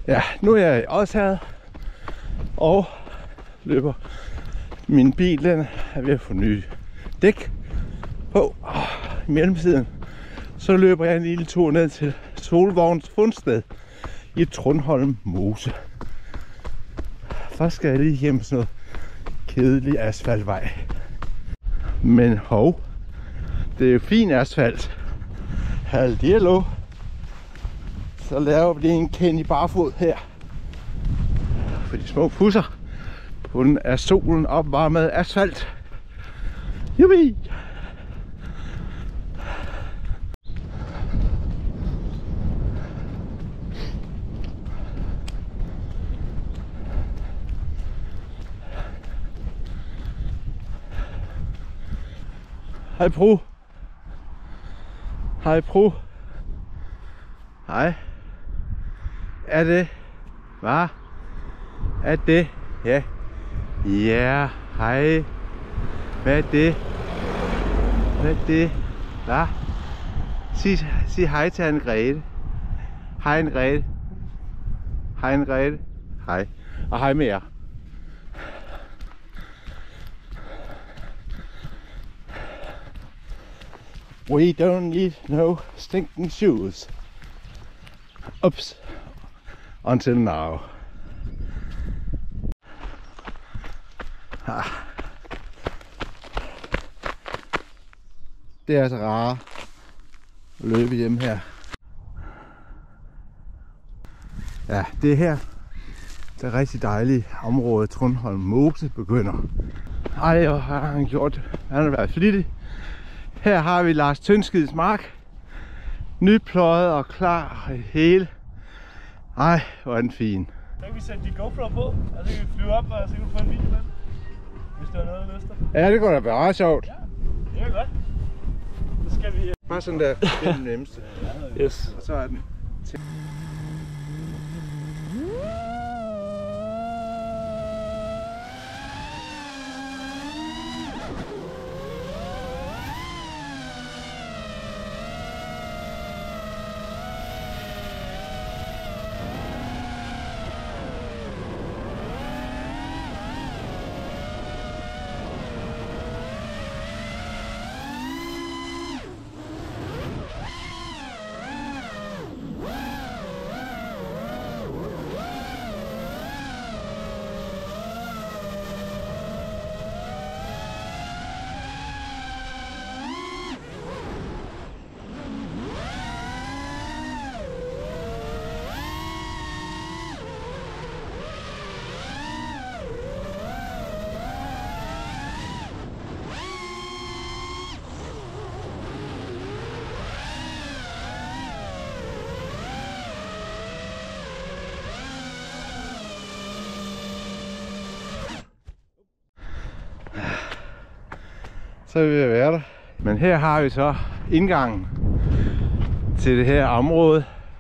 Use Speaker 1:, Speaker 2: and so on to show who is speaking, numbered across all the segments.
Speaker 1: Ja, nu er jeg i Odsherred og løber. Min bil den er ved at få nye dæk på. I mellemtiden så løber jeg en lille tur ned til Solvogns fundsted i Trundholm Mose. Først skal jeg lige hjem sådan noget kedelig asfaltvej. Men hov, det er jo fin asfalt. Hallo. Så laver vi en Kenny barfod her. For de små pusser. På den er solen opvarmet asfalt. Jubi! Hej Pro. Hej Pro. Hej. Er det? Hvad? Er det? Ja. Ja, hej. Hvad er det? Hvad er det? Hvad? Sig hej til Anne-Grethe. Hej Anne-Grethe. Hej Anne-Grethe. Hej. Og hej med jer. We don't need no stinking shoes. Oops. Until now. Det er altså rart at løbe hjem her. Ja, det her det er rigtig dejligt område. Trundholm Mose begynder. Ej, og har han gjort. Han har været flittig. Her har vi Lars Tønskids mark. Nypløjet og klar i hele. Ej, hvor er den fin.
Speaker 2: Så kan vi sætte de GoPro på, og så kan vi flyve op, og så kan du få en video med. Hvis der er noget, der lyster.
Speaker 1: Ja, det går da være ret sjovt.
Speaker 2: Ja, det er godt. Så skal vi...
Speaker 1: Bare sådan der, det er den nemmeste.
Speaker 2: Yes.
Speaker 1: Og så er den. Så er vi ved at være der. Men her har vi så indgangen til det her område.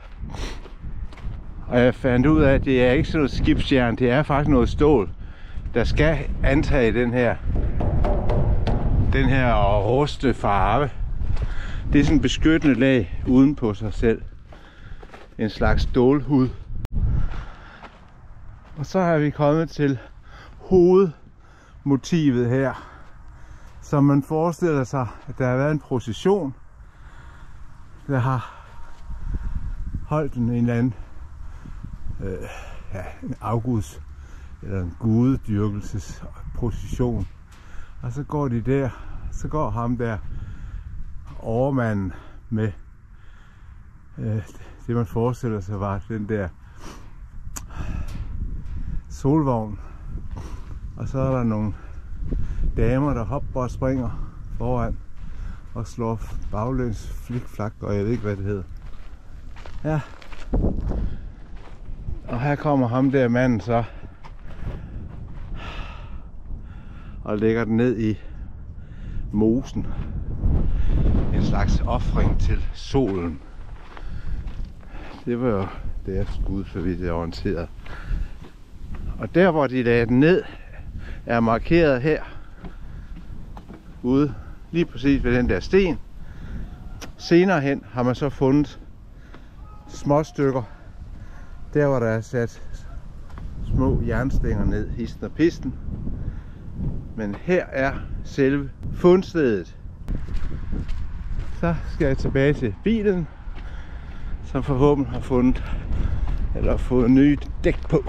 Speaker 1: Og jeg fandt ud af, at det er ikke sådan noget skibsjern, det er faktisk noget stål, der skal antage den her ruste farve. Det er sådan en beskyttende lag uden på sig selv. En slags stålhud. Og så er vi kommet til hovedmotivet her. Så man forestiller sig, at der har været en procession, der har holdt en eller anden en afguds eller en gudedyrkelsesprocession. Og så går de der, så går ham der overmanden med det man forestiller sig var den der solvogn. Og så er der nogle damer, der hopper og springer foran og slår baglæns flikflak, og jeg ved ikke hvad det hedder. Ja. Og her kommer ham der manden så og lægger den ned i mosen. En slags ofring til solen. Det var jo deres skud, så vidt jeg er orienteret. Og der hvor de lagde den ned er markeret her ude lige præcis ved den der sten. Senere hen har man så fundet små stykker Der hvor der er sat små jernstænger ned, histen og pisten. Men her er selve fundstedet. Så skal jeg tilbage til bilen, som forhåbentlig har fået nye dæk på.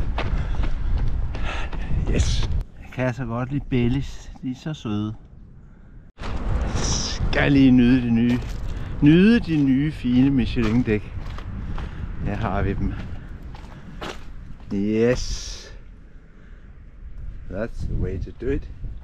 Speaker 1: Yes. Jeg kan så godt lide Bellis. De er så søde. Skal lige nyde de nye fine Michelin-dæk. Her har vi dem. Yes. That's the way to do it.